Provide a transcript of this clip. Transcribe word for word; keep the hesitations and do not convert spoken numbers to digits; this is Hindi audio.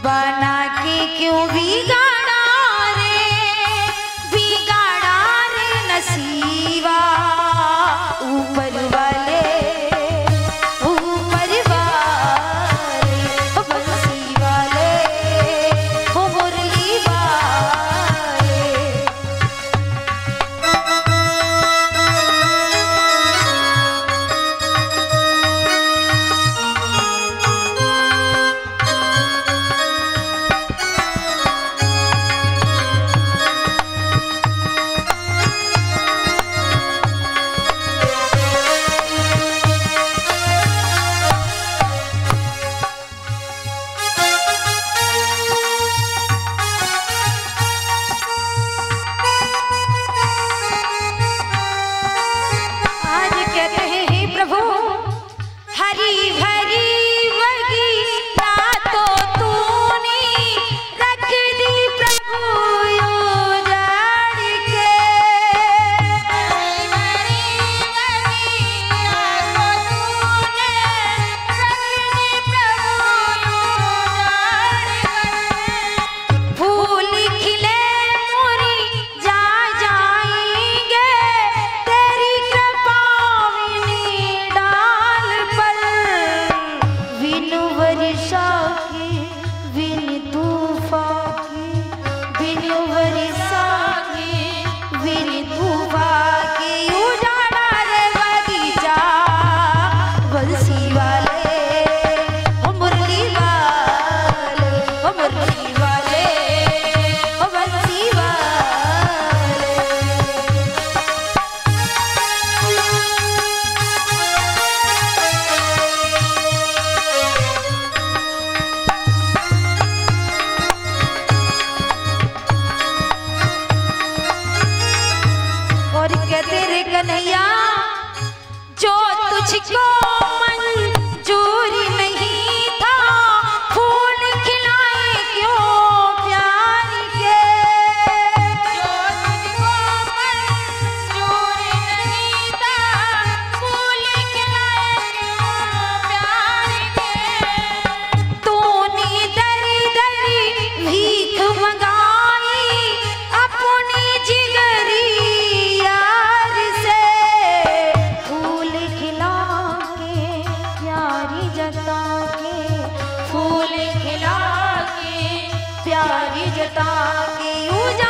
बना के क्यों बिगाड़ा रे, बिगाड़ा रे नसीबा। ऊपर वाले ऊपर वाले ओ बंसी वाले ओ मुरली वाले। कन्हैया जो तुझको मंजूर नहीं था, फूल खिलाए क्यों प्यार के। जो तुझको मंजूर नहीं था, फूल खिलाए क्यों प्यार के। तूने दर दर भीख मंगाई अपनी जिगरी प्यारी जता के